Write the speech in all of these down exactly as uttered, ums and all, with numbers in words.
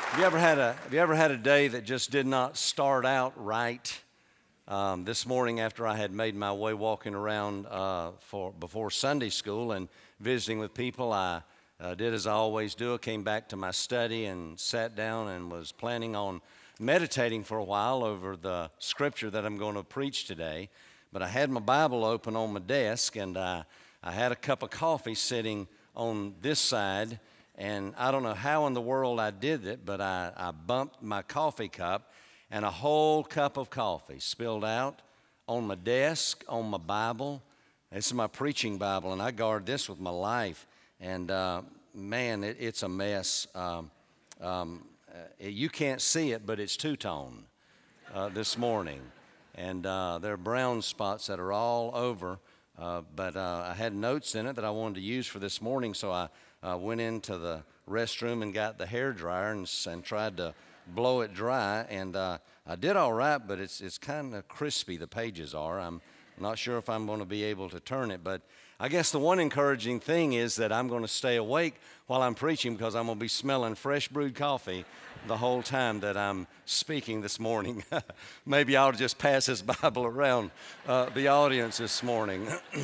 Have you ever had a Have you ever had a day that just did not start out right? Um, this morning, after I had made my way walking around uh, for before Sunday school and visiting with people, I uh, did as I always do. I came back to my study and sat down and was planning on meditating for a while over the scripture that I'm going to preach today. But I had my Bible open on my desk, and I, I had a cup of coffee sitting on this side. And I don't know how in the world I did it, but I, I bumped my coffee cup, and a whole cup of coffee spilled out on my desk, on my Bible. This is my preaching Bible, and I guard this with my life. And, uh, man, it, it's a mess. Um, um, uh, you can't see it, but it's two-tone uh, this morning. And uh, there are brown spots that are all over. Uh, but uh, I had notes in it that I wanted to use for this morning, so I uh, went into the restroom and got the hair dryer and, and tried to blow it dry. And uh, I did all right, but it's it's kind of crispy, the pages are. I'm not sure if I'm going to be able to turn it, but I guess the one encouraging thing is that I'm going to stay awake while I'm preaching because I'm going to be smelling fresh brewed coffee the whole time that I'm speaking this morning. Maybe I'll just pass this Bible around uh, the audience this morning.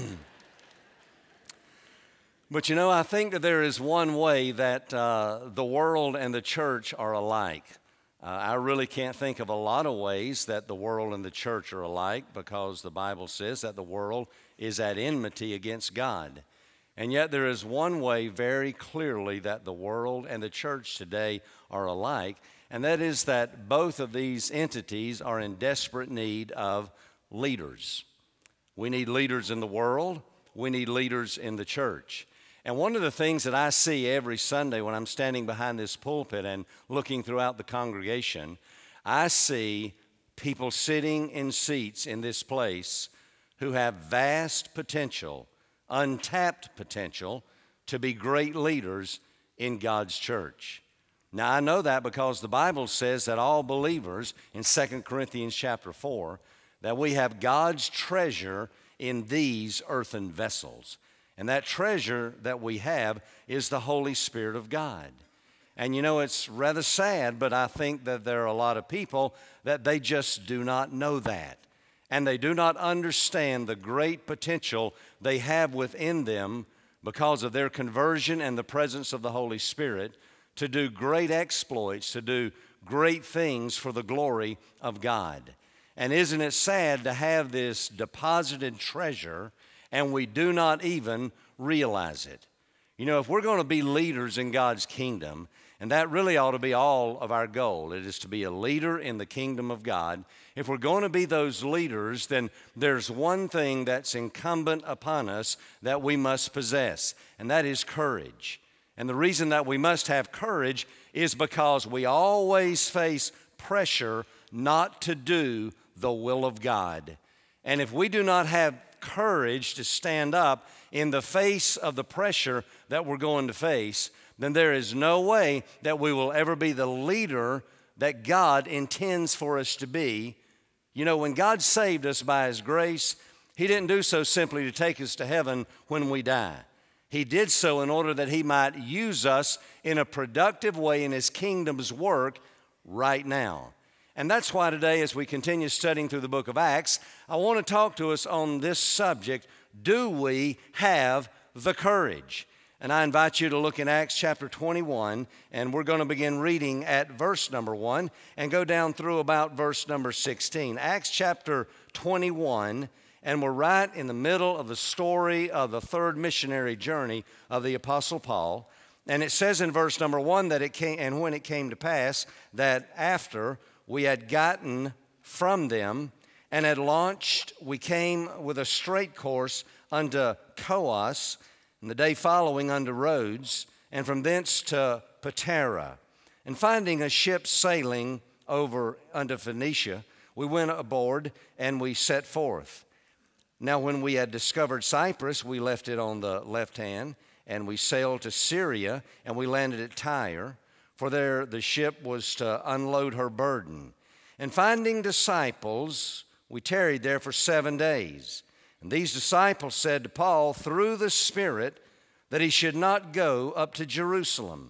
But you know, I think that there is one way that uh, the world and the church are alike. Uh, I really can't think of a lot of ways that the world and the church are alike because the Bible says that the world is at enmity against God. And yet there is one way very clearly that the world and the church today are alike, and that is that both of these entities are in desperate need of leaders. We need leaders in the world. We need leaders in the church. And one of the things that I see every Sunday when I'm standing behind this pulpit and looking throughout the congregation, I see people sitting in seats in this place who have vast potential, untapped potential to be great leaders in God's church. Now, I know that because the Bible says that all believers in Second Corinthians chapter four, that we have God's treasure in these earthen vessels. And that treasure that we have is the Holy Spirit of God. And you know, it's rather sad, but I think that there are a lot of people that they just do not know that. And they do not understand the great potential they have within them because of their conversion and the presence of the Holy Spirit to do great exploits, to do great things for the glory of God. And isn't it sad to have this deposited treasure and we do not even realize it? You know, if we're going to be leaders in God's kingdom, and that really ought to be all of our goal, it is to be a leader in the kingdom of God. If we're going to be those leaders, then there's one thing that's incumbent upon us that we must possess, and that is courage. And the reason that we must have courage is because we always face pressure not to do the will of God. And if we do not have courage to stand up in the face of the pressure that we're going to face, then there is no way that we will ever be the leader that God intends for us to be. You know, when God saved us by His grace, He didn't do so simply to take us to heaven when we die. He did so in order that He might use us in a productive way in His kingdom's work right now. And that's why today, as we continue studying through the book of Acts, I want to talk to us on this subject: do we have the courage? And I invite you to look in Acts chapter twenty-one, and we're going to begin reading at verse number one and go down through about verse number sixteen. Acts chapter twenty-one, and we're right in the middle of the story of the third missionary journey of the Apostle Paul. And it says in verse number one that it came, and when it came to pass that after we had gotten from them and had launched, we came with a straight course unto Coos, and the day following unto Rhodes, and from thence to Patara. And finding a ship sailing over unto Phoenicia, we went aboard and we set forth. Now when we had discovered Cyprus, we left it on the left hand, and we sailed to Syria, and we landed at Tyre, for there the ship was to unload her burden. And finding disciples, we tarried there for seven days. And these disciples said to Paul through the Spirit that he should not go up to Jerusalem.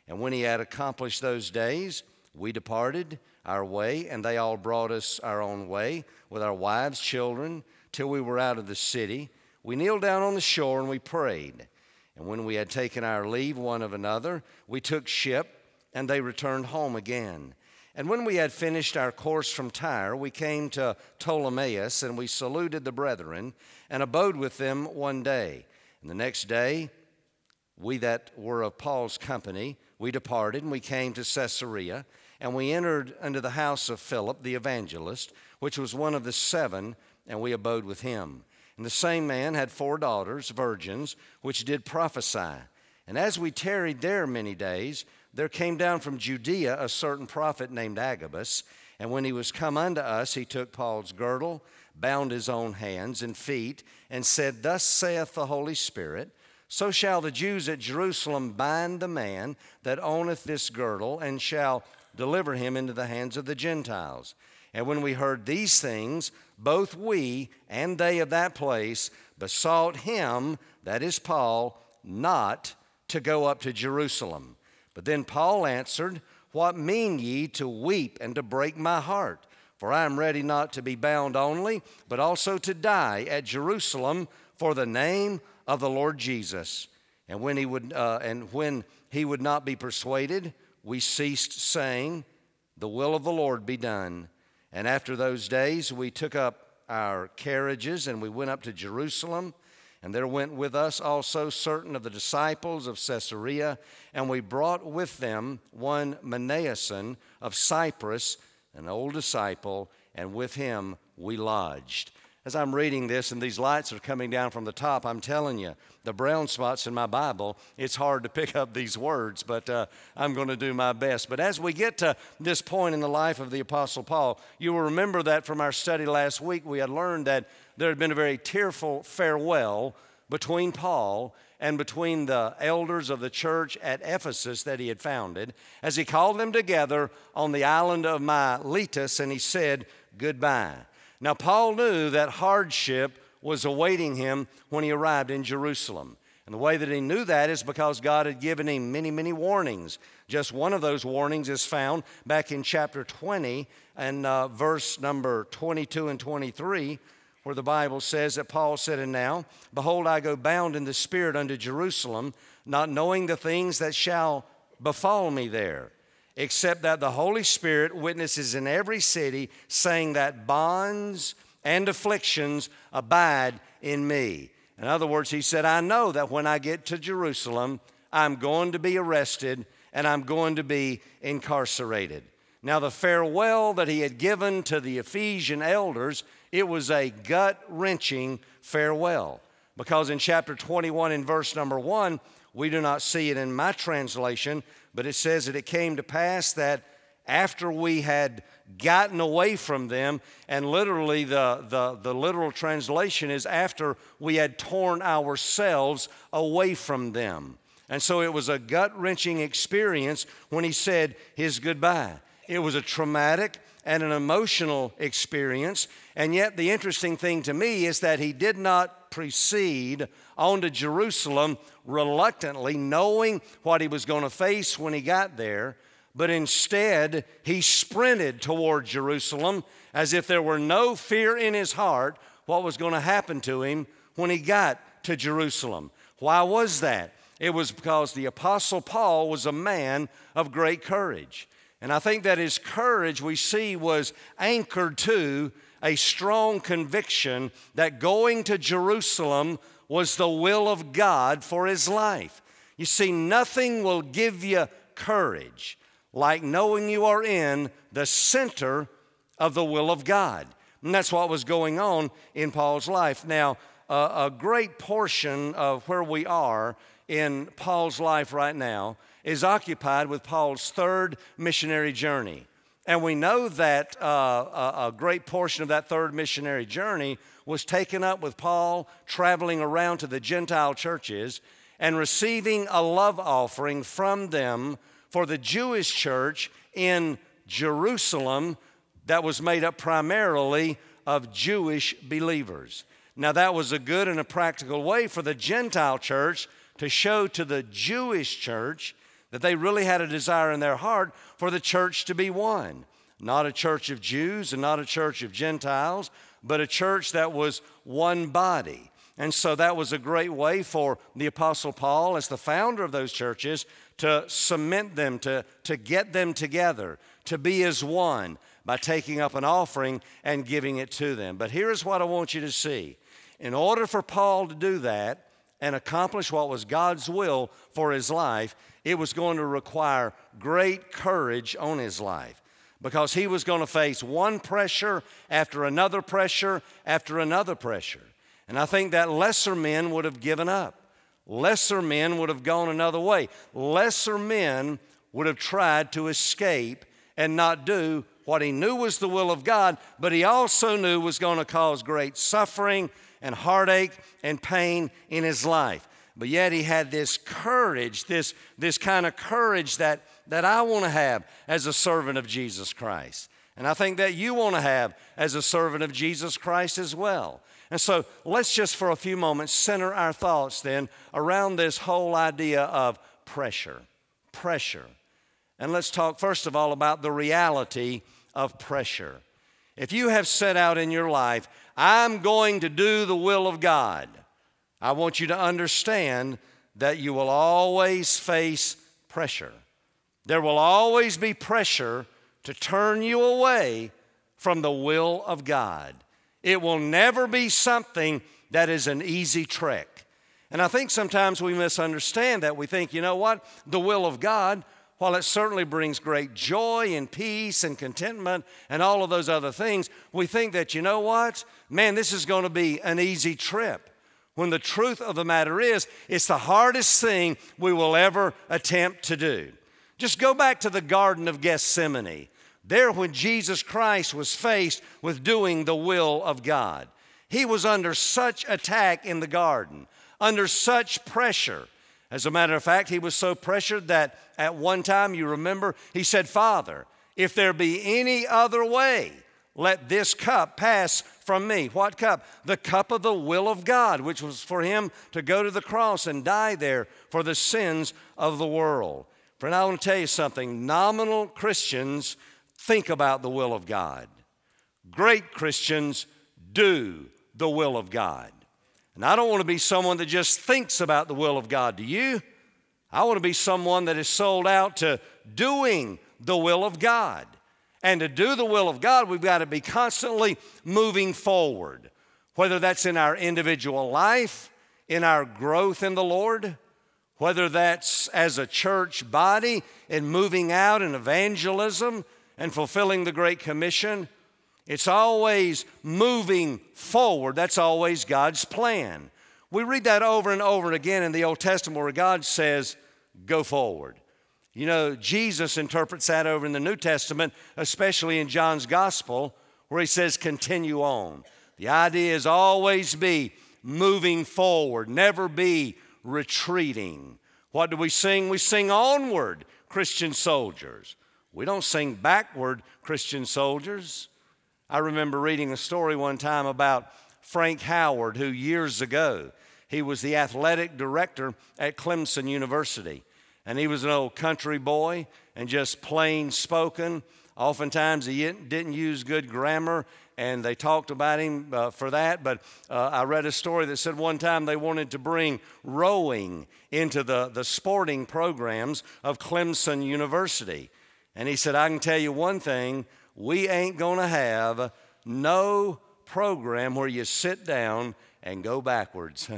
And when he had accomplished those days, we departed our way, and they all brought us our own way with our wives, children, till we were out of the city. We kneeled down on the shore and we prayed. And when we had taken our leave one of another, we took ship, and they returned home again. And when we had finished our course from Tyre, we came to Ptolemais, and we saluted the brethren, and abode with them one day. And the next day, we that were of Paul's company, we departed, and we came to Caesarea, and we entered into the house of Philip the evangelist, which was one of the seven, and we abode with him. And the same man had four daughters, virgins, which did prophesy. And as we tarried there many days, there came down from Judea a certain prophet named Agabus, and when he was come unto us, he took Paul's girdle, bound his own hands and feet, and said, Thus saith the Holy Spirit, So shall the Jews at Jerusalem bind the man that owneth this girdle, and shall deliver him into the hands of the Gentiles. And when we heard these things, both we and they of that place besought him, that is Paul, not to go up to Jerusalem. But then Paul answered, What mean ye to weep and to break my heart? For I am ready not to be bound only, but also to die at Jerusalem for the name of the Lord Jesus. And when he would, uh, and when he would not be persuaded, we ceased, saying, The will of the Lord be done. And after those days we took up our carriages, and we went up to Jerusalem. And there went with us also certain of the disciples of Caesarea, and we brought with them one Manaenson of Cyprus, an old disciple, and with him we lodged. As I'm reading this and these lights are coming down from the top, I'm telling you, the brown spots in my Bible, it's hard to pick up these words, but uh, I'm going to do my best. But as we get to this point in the life of the Apostle Paul, you will remember that from our study last week, we had learned that there had been a very tearful farewell between Paul and between the elders of the church at Ephesus that he had founded, as he called them together on the island of Miletus, and he said goodbye. Now, Paul knew that hardship was awaiting him when he arrived in Jerusalem. And the way that he knew that is because God had given him many, many warnings. Just one of those warnings is found back in chapter twenty and uh, verse number twenty-two and twenty-three, where the Bible says that Paul said, And now, behold, I go bound in the Spirit unto Jerusalem, not knowing the things that shall befall me there, except that the Holy Spirit witnesses in every city, saying that bonds and afflictions abide in me. In other words, he said, I know that when I get to Jerusalem, I'm going to be arrested and I'm going to be incarcerated. Now, the farewell that he had given to the Ephesian elders, it was a gut-wrenching farewell. Because in chapter twenty-one in verse number one, we do not see it in my translation, but it says that it came to pass that after we had gotten away from them, and literally the, the, the literal translation is after we had torn ourselves away from them. And so it was a gut-wrenching experience when he said his goodbye. It was a traumatic and an emotional experience, and yet the interesting thing to me is that he did not proceed on to Jerusalem reluctantly, knowing what he was going to face when he got there, but instead he sprinted toward Jerusalem as if there were no fear in his heart what was going to happen to him when he got to Jerusalem. Why was that? It was because the Apostle Paul was a man of great courage. And I think that his courage, we see, was anchored to a strong conviction that going to Jerusalem was the will of God for his life. You see, nothing will give you courage like knowing you are in the center of the will of God. And that's what was going on in Paul's life. Now, uh, a great portion of where we are in Paul's life right now is occupied with Paul's third missionary journey. And we know that uh, a, a great portion of that third missionary journey was taken up with Paul traveling around to the Gentile churches and receiving a love offering from them for the Jewish church in Jerusalem that was made up primarily of Jewish believers. Now, that was a good and a practical way for the Gentile church to show to the Jewish church that they really had a desire in their heart for the church to be one. Not a church of Jews and not a church of Gentiles, but a church that was one body. And so that was a great way for the Apostle Paul, as the founder of those churches, to cement them, to, to get them together, to be as one by taking up an offering and giving it to them. But here's what I want you to see. In order for Paul to do that and accomplish what was God's will for his life, it was going to require great courage on his life, because he was going to face one pressure after another pressure after another pressure. And I think that lesser men would have given up. Lesser men would have gone another way. Lesser men would have tried to escape and not do what he knew was the will of God, but he also knew was going to cause great suffering and heartache and pain in his life. But yet he had this courage, this, this kind of courage that, that I want to have as a servant of Jesus Christ. And I think that you want to have as a servant of Jesus Christ as well. And so let's just for a few moments center our thoughts then around this whole idea of pressure. Pressure. And let's talk first of all about the reality of pressure. If you have set out in your life, I'm going to do the will of God, I want you to understand that you will always face pressure. There will always be pressure to turn you away from the will of God. It will never be something that is an easy trek. And I think sometimes we misunderstand that. We think, you know what? The will of God, while it certainly brings great joy and peace and contentment and all of those other things, we think that, you know what? Man, this is going to be an easy trip. When the truth of the matter is, it's the hardest thing we will ever attempt to do. Just go back to the Garden of Gethsemane. There, when Jesus Christ was faced with doing the will of God, he was under such attack in the garden, under such pressure. As a matter of fact, he was so pressured that at one time, you remember, he said, Father, if there be any other way, let this cup pass from me. What cup? The cup of the will of God, which was for him to go to the cross and die there for the sins of the world. Friend, I want to tell you something. Nominal Christians think about the will of God. Great Christians do the will of God. And I don't want to be someone that just thinks about the will of God. Do you? I want to be someone that is sold out to doing the will of God. And to do the will of God, we've got to be constantly moving forward, whether that's in our individual life, in our growth in the Lord, whether that's as a church body in moving out in evangelism and fulfilling the Great Commission. It's always moving forward. That's always God's plan. We read that over and over again in the Old Testament where God says, go forward. You know, Jesus interprets that over in the New Testament, especially in John's Gospel, where he says, continue on. The idea is always be moving forward, never be retreating. What do we sing? We sing onward, Christian soldiers. We don't sing backward, Christian soldiers. I remember reading a story one time about Frank Howard, who years ago, he was the athletic director at Clemson University. And he was an old country boy and just plain spoken. Oftentimes he didn't use good grammar, and they talked about him uh, for that. But uh, I read a story that said one time they wanted to bring rowing into the, the sporting programs of Clemson University. And he said, I can tell you one thing, we ain't going to have no program where you sit down and go backwards.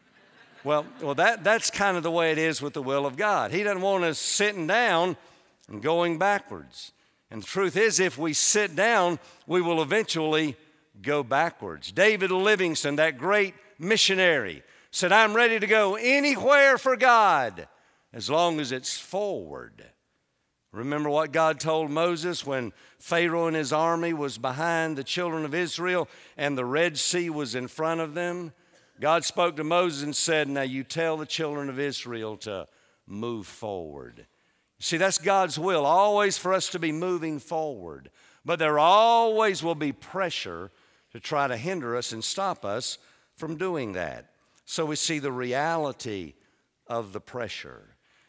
well, well that, that's kind of the way it is with the will of God. He doesn't want us sitting down and going backwards. And the truth is, if we sit down, we will eventually go backwards. David Livingstone, that great missionary, said, I'm ready to go anywhere for God as long as it's forward. Remember what God told Moses when Pharaoh and his army was behind the children of Israel and the Red Sea was in front of them? God spoke to Moses and said, now you tell the children of Israel to move forward. See, that's God's will, always for us to be moving forward. But there always will be pressure to try to hinder us and stop us from doing that. So we see the reality of the pressure.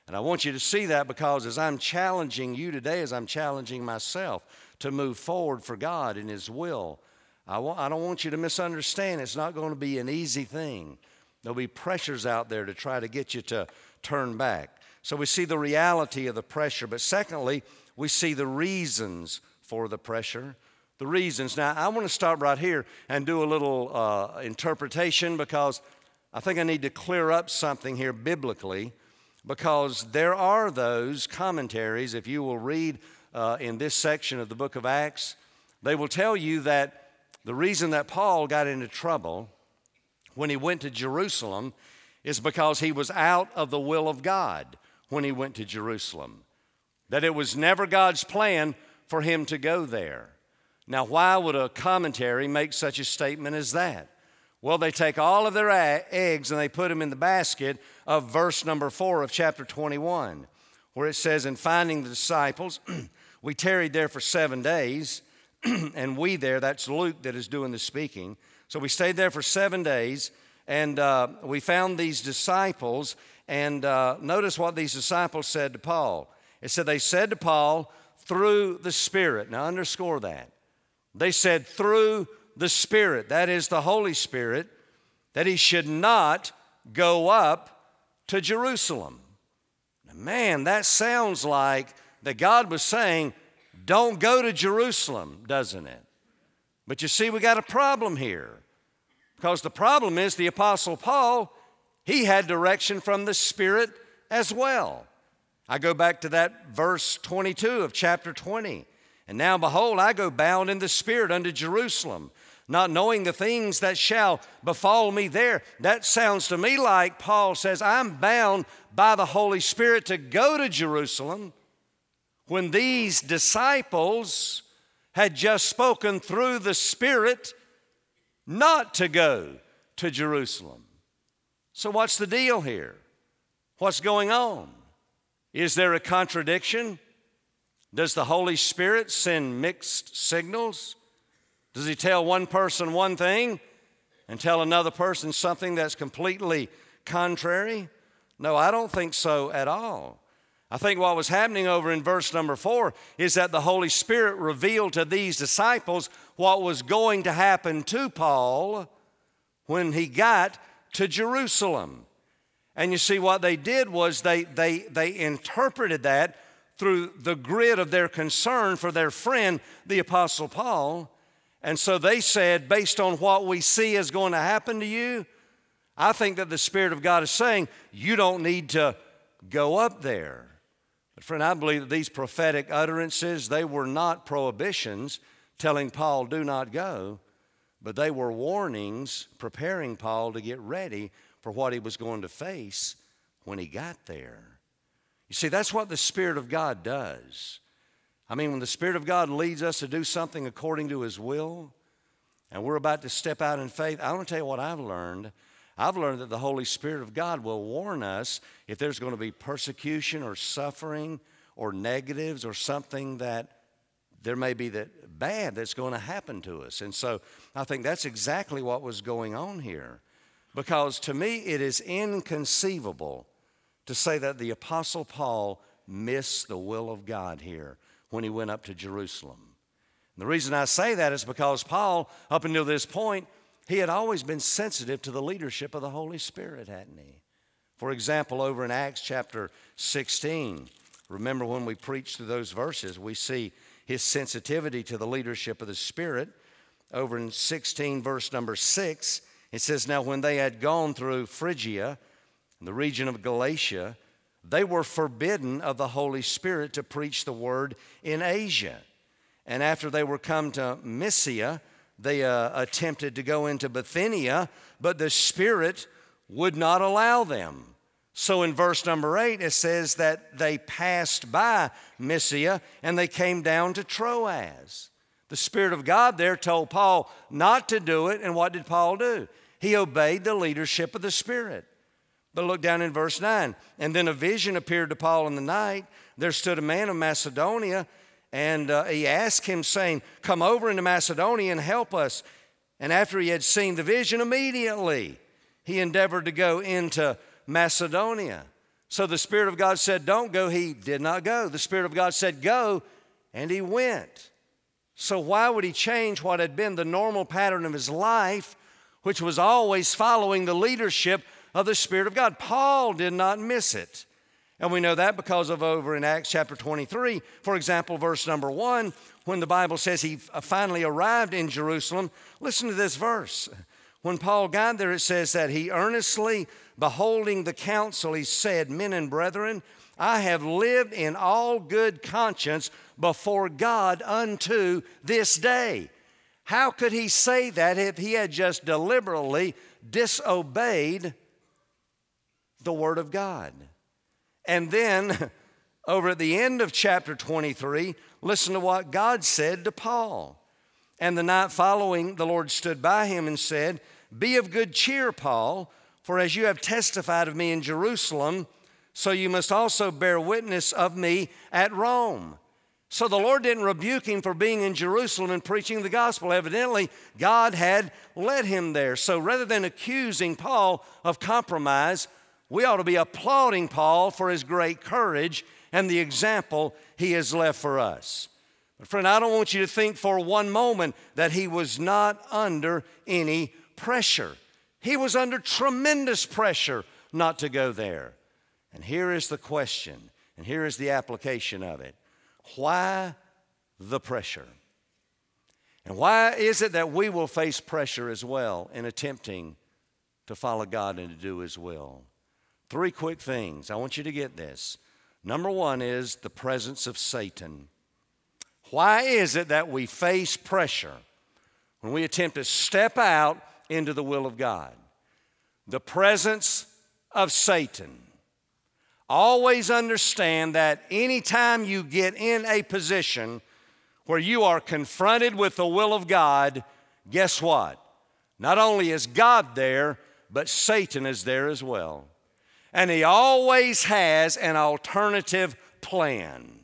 And I want you to see that, because as I'm challenging you today, as I'm challenging myself to move forward for God in His will, I, wa- I don't want you to misunderstand. It's not going to be an easy thing. There'll be pressures out there to try to get you to turn back. So we see the reality of the pressure. But secondly, we see the reasons for the pressure. The reasons. Now, I want to stop right here and do a little uh, interpretation, because I think I need to clear up something here biblically, because there are those commentaries, if you will read uh, in this section of the book of Acts, they will tell you that the reason that Paul got into trouble when he went to Jerusalem is because he was out of the will of God when he went to Jerusalem. That it was never God's plan for him to go there. Now, why would a commentary make such a statement as that? Well, they take all of their eggs and they put them in the basket of verse number four of chapter twenty-one, where it says, "In finding the disciples, we tarried there for seven days, and we there," that's Luke that is doing the speaking. So we stayed there for seven days, and uh, we found these disciples, and uh, notice what these disciples said to Paul. It said they said to Paul, through the Spirit. Now underscore that. They said through the Spirit, that is the Holy Spirit, that he should not go up to Jerusalem. Now, man, that sounds like that God was saying, don't go to Jerusalem, doesn't it? But you see, we got a problem here. Because the problem is the Apostle Paul, he had direction from the Spirit as well. I go back to that verse twenty-two of chapter twenty. "And now, behold, I go bound in the Spirit unto Jerusalem, not knowing the things that shall befall me there." That sounds to me like Paul says, I'm bound by the Holy Spirit to go to Jerusalem, when these disciples had just spoken through the Spirit not to go to Jerusalem. So what's the deal here? What's going on? Is there a contradiction? Does the Holy Spirit send mixed signals? Does he tell one person one thing and tell another person something that's completely contrary? No, I don't think so at all. I think what was happening over in verse number four is that the Holy Spirit revealed to these disciples what was going to happen to Paul when he got to Jerusalem. And you see, what they did was they, they, they interpreted that through the grid of their concern for their friend, the Apostle Paul. And so they said, based on what we see is going to happen to you, I think that the Spirit of God is saying, you don't need to go up there. But friend, I believe that these prophetic utterances, they were not prohibitions telling Paul, do not go, but they were warnings preparing Paul to get ready for what he was going to face when he got there. You see, that's what the Spirit of God does. I mean, when the Spirit of God leads us to do something according to His will, and we're about to step out in faith, I want to tell you what I've learned. I've learned that the Holy Spirit of God will warn us if there's going to be persecution or suffering or negatives or something that there may be that bad that's going to happen to us. And so I think that's exactly what was going on here. Because to me, it is inconceivable to say that the Apostle Paul missed the will of God here when he went up to Jerusalem. And the reason I say that is because Paul, up until this point, he had always been sensitive to the leadership of the Holy Spirit, hadn't he? For example, over in Acts chapter sixteen, remember when we preached through those verses, we see his sensitivity to the leadership of the Spirit. Over in sixteen, verse number six, it says, "Now when they had gone through Phrygia, the region of Galatia, they were forbidden of the Holy Spirit to preach the word in Asia. And after they were come to Mysia, they uh, attempted to go into Bithynia, but the Spirit would not allow them. So in verse number eight, it says that they passed by Mysia and they came down to Troas. The Spirit of God there told Paul not to do it, and what did Paul do? He obeyed the leadership of the Spirit. But look down in verse nine. "And then a vision appeared to Paul in the night. There stood a man of Macedonia, and uh, he asked him, saying, 'Come over into Macedonia and help us.' And after he had seen the vision, immediately he endeavored to go into Macedonia." So the Spirit of God said, don't go. He did not go. The Spirit of God said, go, and he went. So why would he change what had been the normal pattern of his life, which was always following the leadership of the Spirit of God? Paul did not miss it. And we know that because of over in Acts chapter twenty-three, for example, verse number one, when the Bible says he finally arrived in Jerusalem. Listen to this verse. When Paul got there, it says that he earnestly, beholding the council, he said, men and brethren, I have lived in all good conscience before God unto this day. How could he say that if he had just deliberately disobeyed the Word of God? And then, over at the end of chapter twenty-three, listen to what God said to Paul. And the night following, the Lord stood by him and said, be of good cheer, Paul, for as you have testified of me in Jerusalem, so you must also bear witness of me at Rome. So the Lord didn't rebuke him for being in Jerusalem and preaching the gospel. Evidently, God had led him there. So rather than accusing Paul of compromise, we ought to be applauding Paul for his great courage and the example he has left for us. But friend, I don't want you to think for one moment that he was not under any pressure. He was under tremendous pressure not to go there. And here is the question, and here is the application of it. Why the pressure? And why is it that we will face pressure as well in attempting to follow God and to do his will? Three quick things. I want you to get this. Number one is the presence of Satan. Why is it that we face pressure when we attempt to step out into the will of God? The presence of Satan. Always understand that anytime you get in a position where you are confronted with the will of God, guess what? Not only is God there, but Satan is there as well. And he always has an alternative plan.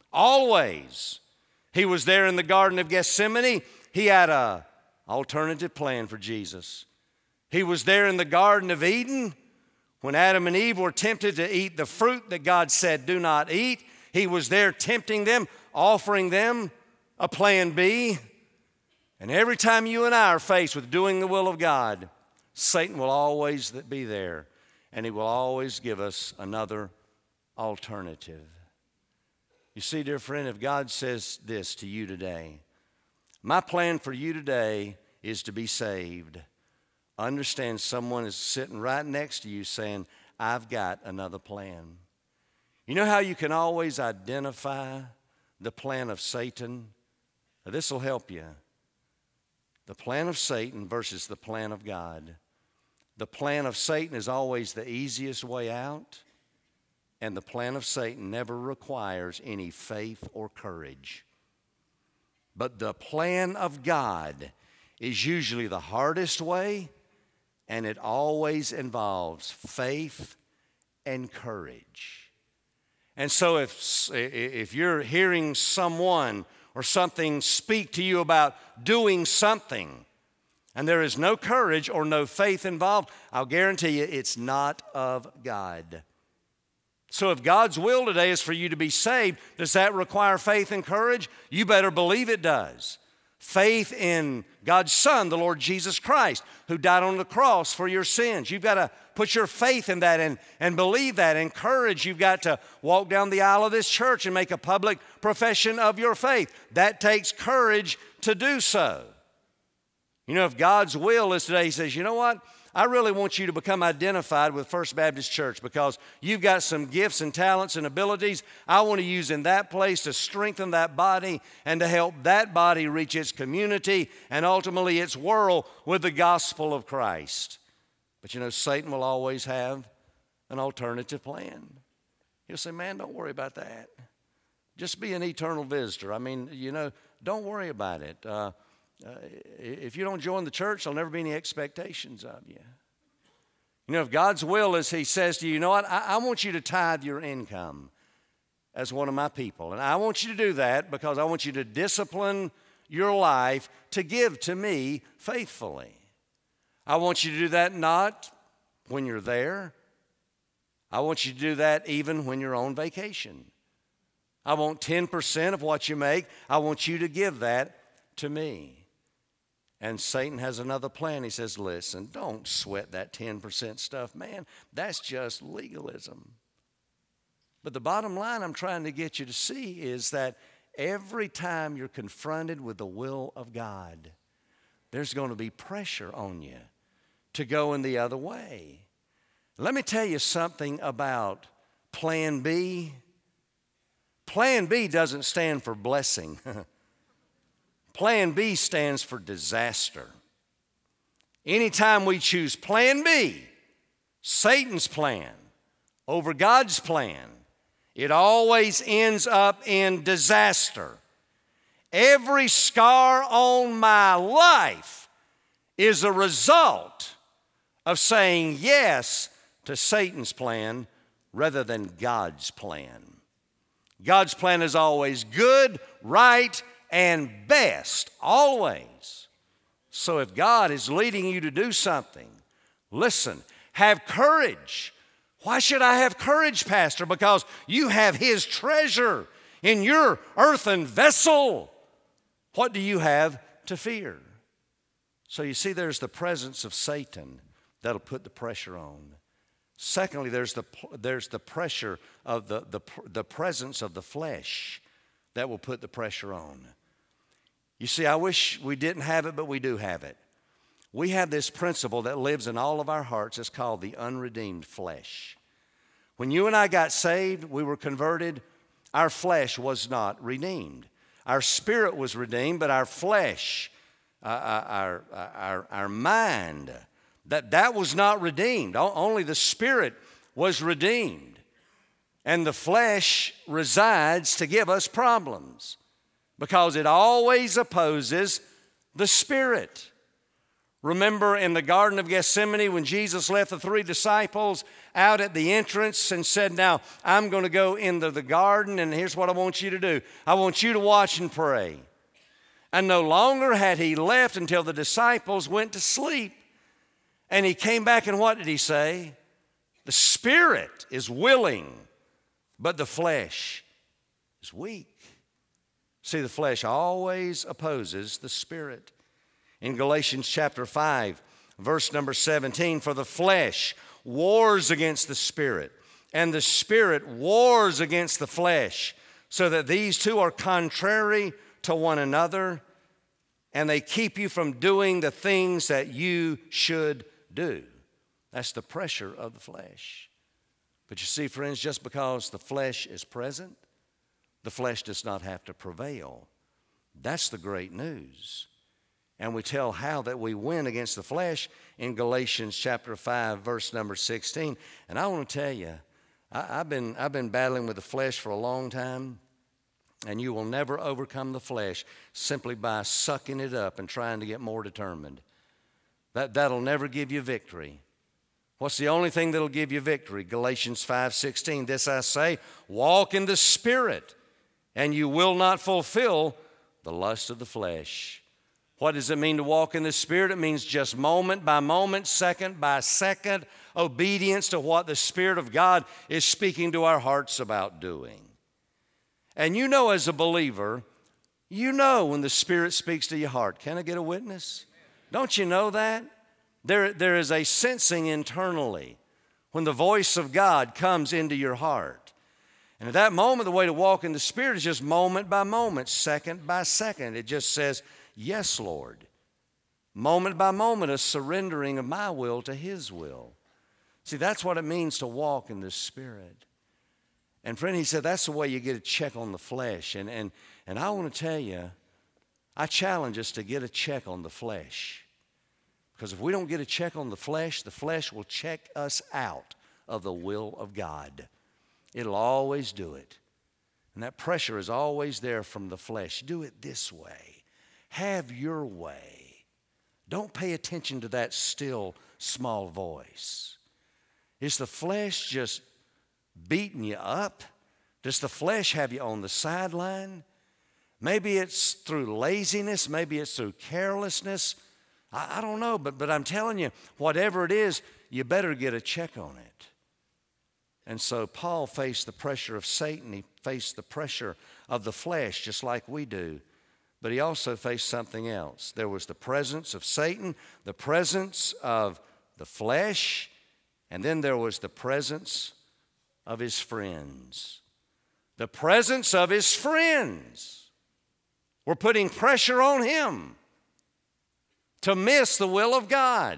Always. He was there in the Garden of Gethsemane. He had an alternative plan for Jesus. He was there in the Garden of Eden when Adam and Eve were tempted to eat the fruit that God said, do not eat. He was there tempting them, offering them a plan B. And every time you and I are faced with doing the will of God, Satan will always be there. And he will always give us another alternative. You see, dear friend, if God says this to you today, my plan for you today is to be saved. Understand someone is sitting right next to you saying, I've got another plan. You know how you can always identify the plan of Satan? This will help you. The plan of Satan versus the plan of God. The plan of Satan is always the easiest way out, and the plan of Satan never requires any faith or courage. But the plan of God is usually the hardest way, and it always involves faith and courage. And so if, if you're hearing someone or something speak to you about doing something, and there is no courage or no faith involved, I'll guarantee you it's not of God. So if God's will today is for you to be saved, does that require faith and courage? You better believe it does. Faith in God's Son, the Lord Jesus Christ, who died on the cross for your sins. You've got to put your faith in that and, and believe that. And courage, you've got to walk down the aisle of this church and make a public profession of your faith. That takes courage to do so. You know, if God's will is today, he says, you know what? I really want you to become identified with First Baptist Church because you've got some gifts and talents and abilities I want to use in that place to strengthen that body and to help that body reach its community and ultimately its world with the gospel of Christ. But you know, Satan will always have an alternative plan. He'll say, man, don't worry about that. Just be an eternal visitor. I mean, you know, don't worry about it. Uh, Uh, if you don't join the church, there'll never be any expectations of you. You know, if God's will is he says to you, you know what, I, I want you to tithe your income as one of my people. And I want you to do that because I want you to discipline your life to give to me faithfully. I want you to do that not when you're there. I want you to do that even when you're on vacation. I want ten percent of what you make. I want you to give that to me. And Satan has another plan. He says, listen, don't sweat that ten percent stuff, man. That's just legalism. But the bottom line I'm trying to get you to see is that every time you're confronted with the will of God, there's going to be pressure on you to go in the other way. Let me tell you something about Plan B. Plan B doesn't stand for blessing. Plan B stands for disaster. Anytime we choose Plan B, Satan's plan, over God's plan, it always ends up in disaster. Every scar on my life is a result of saying yes to Satan's plan rather than God's plan. God's plan is always good, right, and best, always. So if God is leading you to do something, listen, have courage. Why should I have courage, Pastor? Because you have His treasure in your earthen vessel. What do you have to fear? So you see, there's the presence of Satan that'll put the pressure on. Secondly, there's the, there's the pressure of the, the, the presence of the flesh that will put the pressure on. You see, I wish we didn't have it, but we do have it. We have this principle that lives in all of our hearts. It's called the unredeemed flesh. When you and I got saved, we were converted, our flesh was not redeemed. Our spirit was redeemed, but our flesh, uh, our, our, our mind, that, that was not redeemed. Only the spirit was redeemed. And the flesh resides to give us problems because it always opposes the spirit. Remember in the Garden of Gethsemane when Jesus left the three disciples out at the entrance and said, now, I'm going to go into the garden and here's what I want you to do. I want you to watch and pray. And no longer had he left until the disciples went to sleep. And he came back and what did he say? The spirit is willing, but the flesh is weak. See, the flesh always opposes the spirit. In Galatians chapter five, verse number seventeen, for the flesh wars against the spirit, and the spirit wars against the flesh, so that these two are contrary to one another, and they keep you from doing the things that you should do. That's the pressure of the flesh. But you see, friends, just because the flesh is present, the flesh does not have to prevail. That's the great news. And we tell how that we win against the flesh in Galatians chapter five, verse number sixteen. And I want to tell you, I, I've been, I've been battling with the flesh for a long time, and you will never overcome the flesh simply by sucking it up and trying to get more determined. That, that'll never give you victory. What's the only thing that'll give you victory? Galatians five sixteen, this I say, walk in the Spirit, and you will not fulfill the lust of the flesh. What does it mean to walk in the Spirit? It means just moment by moment, second by second, obedience to what the Spirit of God is speaking to our hearts about doing. And you know as a believer, you know when the Spirit speaks to your heart. Can I get a witness? Don't you know that? There, there is a sensing internally when the voice of God comes into your heart. And at that moment, the way to walk in the Spirit is just moment by moment, second by second. It just says, yes, Lord. Moment by moment, a surrendering of my will to His will. See, that's what it means to walk in the Spirit. And friend, he said, that's the way you get a check on the flesh. And, and, and I want to tell you, I challenge us to get a check on the flesh. Because if we don't get a check on the flesh, the flesh will check us out of the will of God. It'll always do it. And that pressure is always there from the flesh. Do it this way. Have your way. Don't pay attention to that still small voice. Is the flesh just beating you up? Does the flesh have you on the sideline? Maybe it's through laziness. Maybe it's through carelessness. I, I don't know, but, but I'm telling you, whatever it is, you better get a check on it. And so Paul faced the pressure of Satan. He faced the pressure of the flesh just like we do. But he also faced something else. There was the presence of Satan, the presence of the flesh, and then there was the presence of his friends. The presence of his friends were putting pressure on him to miss the will of God.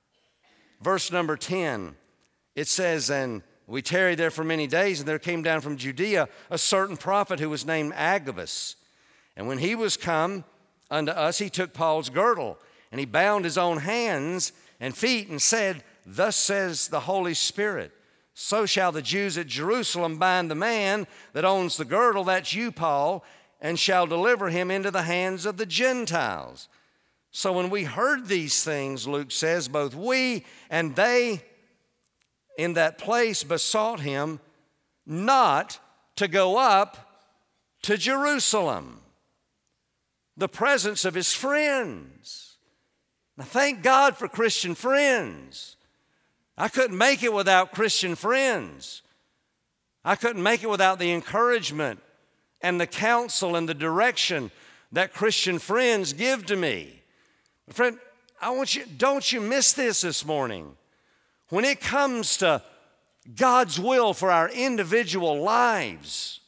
Verse number ten, it says, and we tarried there for many days, and there came down from Judea a certain prophet who was named Agabus. And when he was come unto us, he took Paul's girdle, and he bound his own hands and feet, and said, thus says the Holy Spirit, so shall the Jews at Jerusalem bind the man that owns the girdle, that's you, Paul, and shall deliver him into the hands of the Gentiles. So when we heard these things, Luke says, both we and they in that place besought him not to go up to Jerusalem. The presence of his friends. Now, thank God for Christian friends. I couldn't make it without Christian friends. I couldn't make it without the encouragement and the counsel and the direction that Christian friends give to me. Friend, I want you, don't you miss this this morning. When it comes to God's will for our individual lives,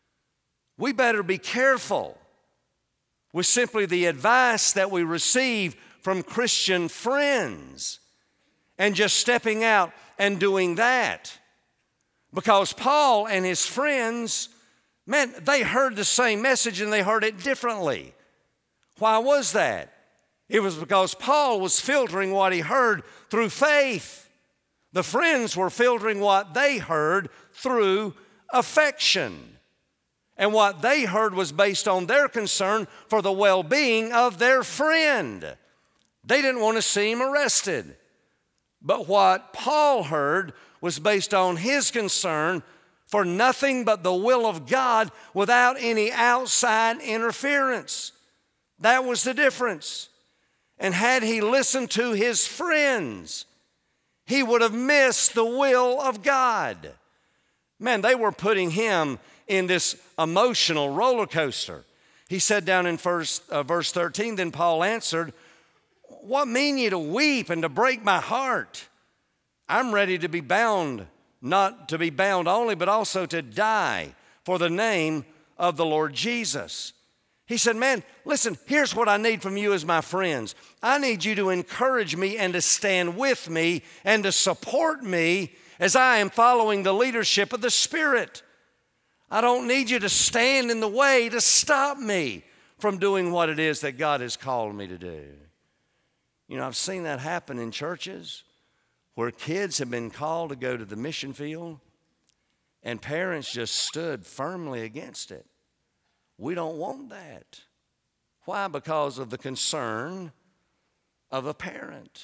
we better be careful with simply the advice that we receive from Christian friends and just stepping out and doing that. Because Paul and his friends, man, they heard the same message and they heard it differently. Why was that? It was because Paul was filtering what he heard through faith. The friends were filtering what they heard through affection. And what they heard was based on their concern for the well-being of their friend. They didn't want to see him arrested. But what Paul heard was based on his concern for nothing but the will of God without any outside interference. That was the difference. And had he listened to his friends, he would have missed the will of God. Man, they were putting him in this emotional roller coaster. He said down in first, uh, verse thirteen, then Paul answered, what mean ye to weep and to break my heart? I'm ready to be bound, not to be bound only, but also to die for the name of the Lord Jesus. He said, man, listen, here's what I need from you as my friends. I need you to encourage me and to stand with me and to support me as I am following the leadership of the Spirit. I don't need you to stand in the way to stop me from doing what it is that God has called me to do. You know, I've seen that happen in churches where kids have been called to go to the mission field and parents just stood firmly against it. We don't want that. Why? Because of the concern of a parent.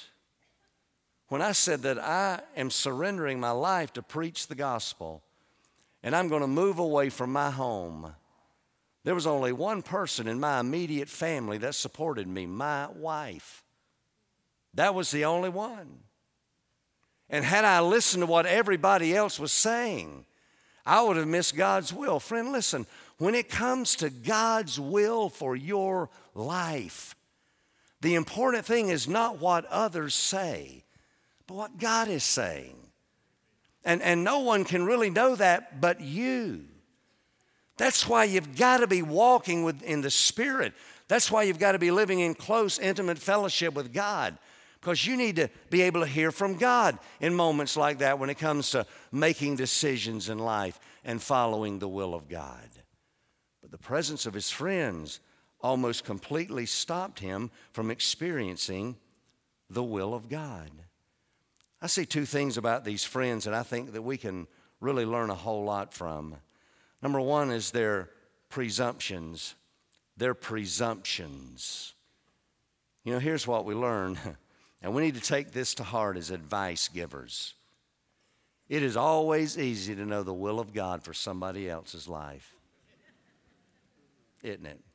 When I said that I am surrendering my life to preach the gospel and I'm going to move away from my home, there was only one person in my immediate family that supported me, my wife. That was the only one. And had I listened to what everybody else was saying, I would have missed God's will. Friend, listen, when it comes to God's will for your life, the important thing is not what others say, but what God is saying. And, and no one can really know that but you. That's why you've got to be walking with, in the Spirit. That's why you've got to be living in close, intimate fellowship with God. Because you need to be able to hear from God in moments like that when it comes to making decisions in life and following the will of God. But the presence of his friends almost completely stopped him from experiencing the will of God. I see two things about these friends that I think that we can really learn a whole lot from. Number one is their presumptions. Their presumptions. You know, here's what we learn. And we need to take this to heart as advice givers. It is always easy to know the will of God for somebody else's life. Isn't it?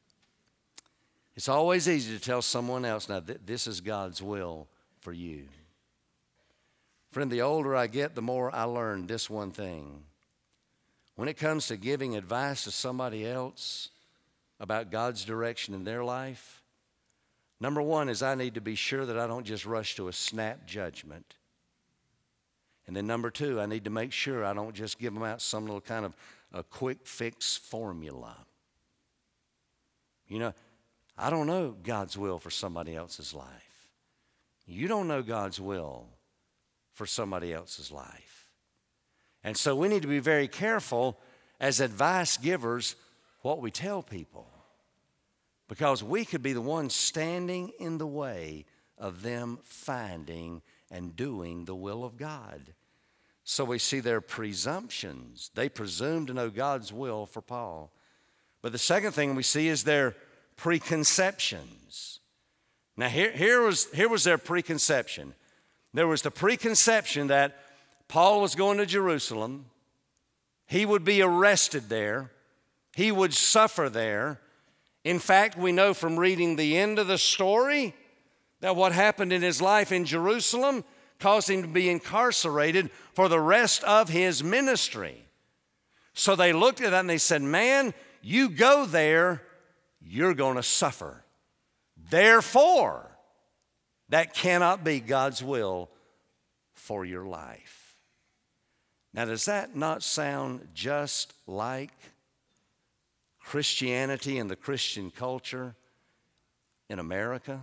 It's always easy to tell someone else, now th- this is God's will for you. Friend, the older I get, the more I learn this one thing. When it comes to giving advice to somebody else about God's direction in their life, number one is I need to be sure that I don't just rush to a snap judgment. And then number two, I need to make sure I don't just give them out some little kind of a quick fix formula. You know, I don't know God's will for somebody else's life. You don't know God's will for somebody else's life. And so we need to be very careful as advice givers what we tell people, because we could be the ones standing in the way of them finding and doing the will of God. So we see their presumptions. They presume to know God's will for Paul. But the second thing we see is their preconceptions. Now here, here, was, here was their preconception. There was the preconception that Paul was going to Jerusalem. He would be arrested there. He would suffer there. In fact, we know from reading the end of the story that what happened in his life in Jerusalem caused him to be incarcerated for the rest of his ministry. So they looked at that and they said, man, you go there, you're going to suffer. Therefore, that cannot be God's will for your life. Now, does that not sound just like Christianity and the Christian culture in America?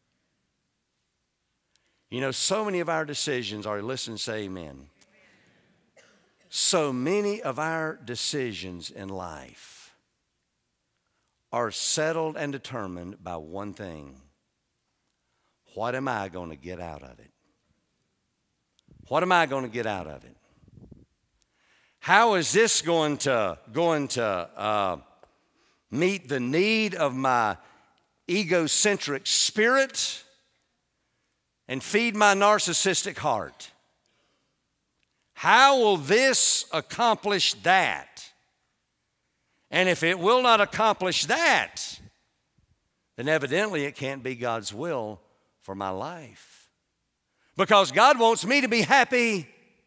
You know, so many of our decisions are, listen and say amen. So many of our decisions in life are settled and determined by one thing. What am I going to get out of it? What am I going to get out of it? How is this going to, going to uh, meet the need of my egocentric spirit and feed my narcissistic heart? How will this accomplish that? And if it will not accomplish that, then evidently it can't be God's will for my life. Because God wants me to be happy.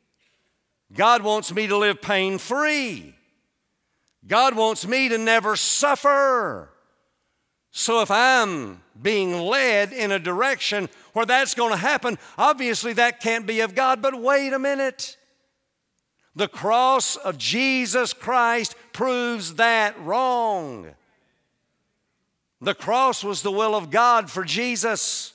God wants me to live pain-free. God wants me to never suffer. So if I'm being led in a direction where that's going to happen, obviously that can't be of God. But wait a minute. The cross of Jesus Christ proves that wrong. The cross was the will of God for Jesus.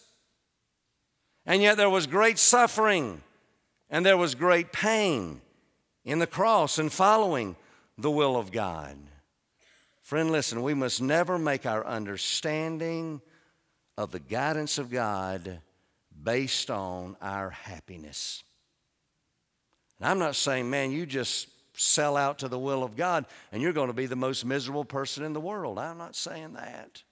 And yet there was great suffering and there was great pain in the cross and following the will of God. Friend, listen, we must never make our understanding of the guidance of God based on our happiness. And I'm not saying, man, you just sell out to the will of God and you're going to be the most miserable person in the world. I'm not saying that.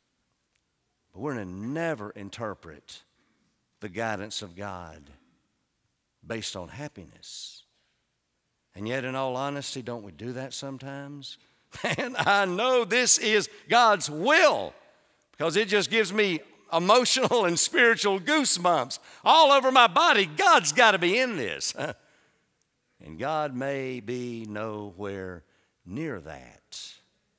But we're going to never interpret the guidance of God based on happiness. And yet, in all honesty, don't we do that sometimes? Man, I know this is God's will because it just gives me emotional and spiritual goosebumps all over my body. God's got to be in this. And God may be nowhere near that.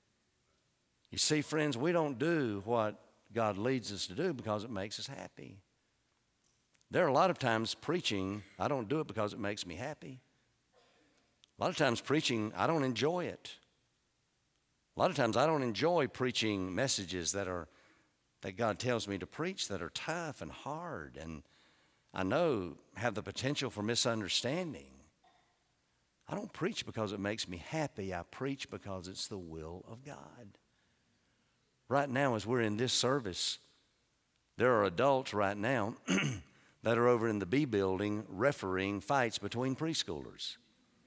You see, friends, we don't do what God leads us to do because it makes us happy. There are a lot of times preaching, I don't do it because it makes me happy. A lot of times preaching, I don't enjoy it. A lot of times I don't enjoy preaching messages that are that God tells me to preach that are tough and hard and I know have the potential for misunderstanding. I don't preach because it makes me happy. I preach because it's the will of God. Right now, as we're in this service, there are adults right now that are over in the B building refereeing fights between preschoolers.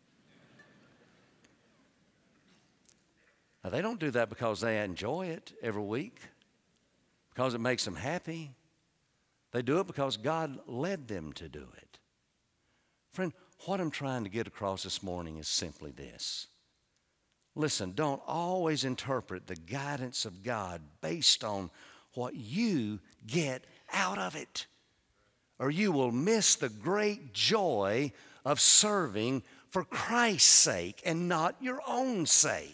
Now, they don't do that because they enjoy it every week, because it makes them happy. They do it because God led them to do it. Friend, what I'm trying to get across this morning is simply this. Listen, don't always interpret the guidance of God based on what you get out of it. or you will miss the great joy of serving for Christ's sake and not your own sake.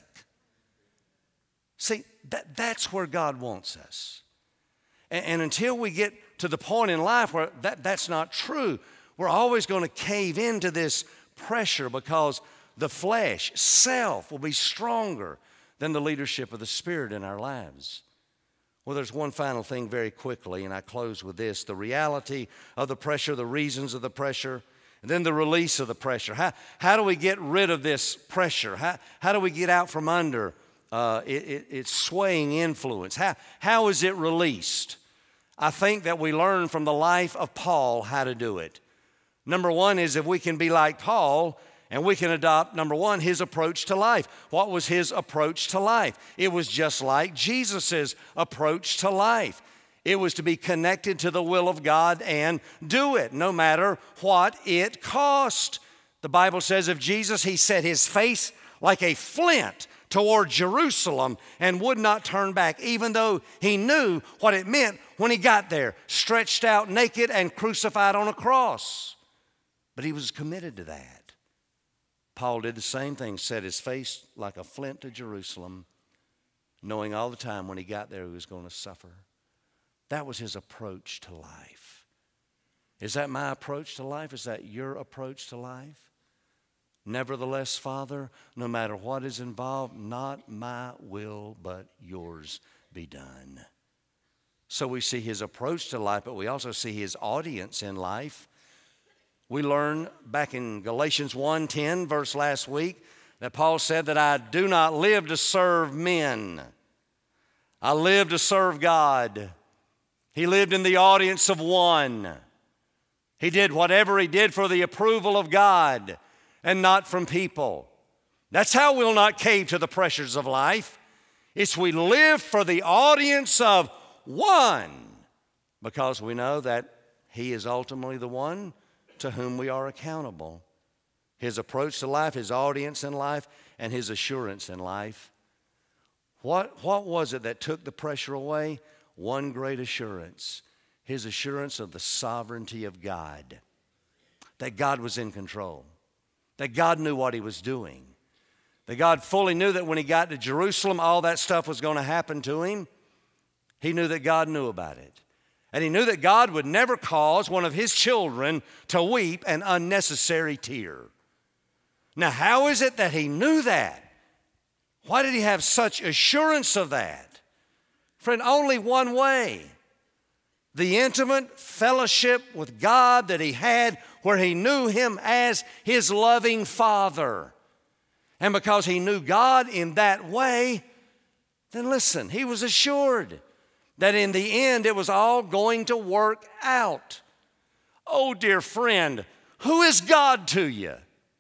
See, that, that's where God wants us. And, and until we get to the point in life where that, that's not true, we're always going to cave into this pressure because the flesh, self, will be stronger than the leadership of the Spirit in our lives. Well, there's one final thing very quickly, and I close with this. The reality of the pressure, the reasons of the pressure, and then the release of the pressure. How, how do we get rid of this pressure? How, how do we get out from under uh, it, it, its swaying influence? How, how is it released? I think that we learn from the life of Paul how to do it. Number one is if we can be like Paul, and we can adopt, number one, his approach to life. What was his approach to life? It was just like Jesus' approach to life. It was to be connected to the will of God and do it, no matter what it cost. The Bible says of Jesus, he set his face like a flint toward Jerusalem and would not turn back, even though he knew what it meant when he got there, stretched out naked and crucified on a cross. But he was committed to that. Paul did the same thing, set his face like a flint to Jerusalem, knowing all the time when he got there he was going to suffer. That was his approach to life. Is that my approach to life? Is that your approach to life? Nevertheless, Father, no matter what is involved, not my will but yours be done. So we see his approach to life, but we also see his audience in life. We learned back in Galatians one ten, verse last week, that Paul said that I do not live to serve men. I live to serve God. He lived in the audience of one. He did whatever he did for the approval of God and not from people. That's how we'll not cave to the pressures of life. It's we live for the audience of one because we know that he is ultimately the one to whom we are accountable. His approach to life, his audience in life, and his assurance in life. What, what was it that took the pressure away? One great assurance. His assurance of the sovereignty of God. That God was in control. That God knew what he was doing. That God fully knew that when he got to Jerusalem, all that stuff was going to happen to him. He knew that God knew about it. And he knew that God would never cause one of his children to weep an unnecessary tear. Now, how is it that he knew that? Why did he have such assurance of that? Friend, only one way. The intimate fellowship with God that he had where he knew him as his loving Father. And because he knew God in that way, then listen, he was assured that in the end it was all going to work out. Oh, dear friend, who is God to you?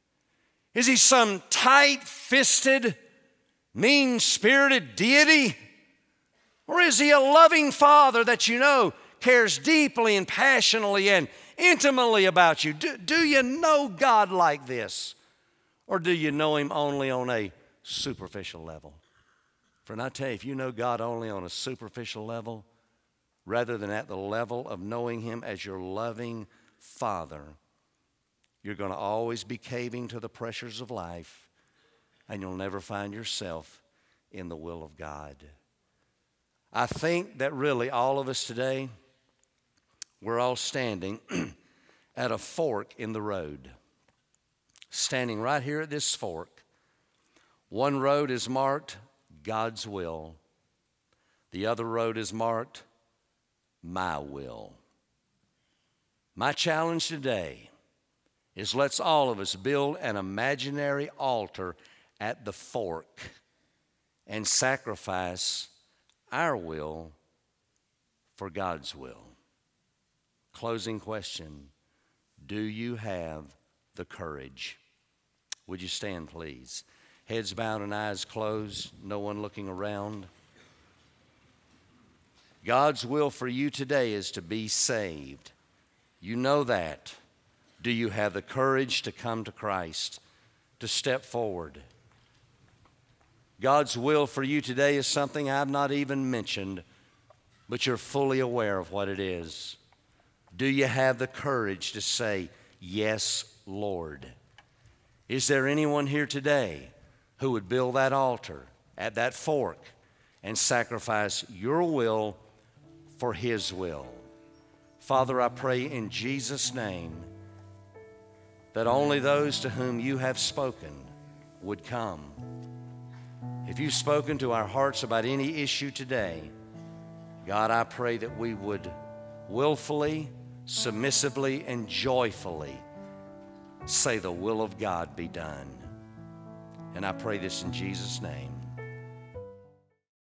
Is he some tight-fisted, mean-spirited deity? Or is he a loving Father that you know cares deeply and passionately and intimately about you? Do, do you know God like this? Or do you know him only on a superficial level? Friend, I tell you, if you know God only on a superficial level, rather than at the level of knowing him as your loving Father, you're going to always be caving to the pressures of life, and you'll never find yourself in the will of God. I think that really all of us today, we're all standing at a fork in the road. Standing right here at this fork. One road is marked God's will. The other road is marked my will. My challenge today is let's all of us build an imaginary altar at the fork and sacrifice our will for God's will. Closing question, do you have the courage? Would you stand, please? Heads bowed and eyes closed, no one looking around. God's will for you today is to be saved. You know that. Do you have the courage to come to Christ, to step forward? God's will for you today is something I've not even mentioned, but you're fully aware of what it is. Do you have the courage to say, yes, Lord? Is there anyone here today who would build that altar at that fork and sacrifice your will for His will? Father, I pray in Jesus' name that only those to whom you have spoken would come. If you've spoken to our hearts about any issue today, God, I pray that we would willfully, submissively, and joyfully say the will of God be done. And I pray this in Jesus' name.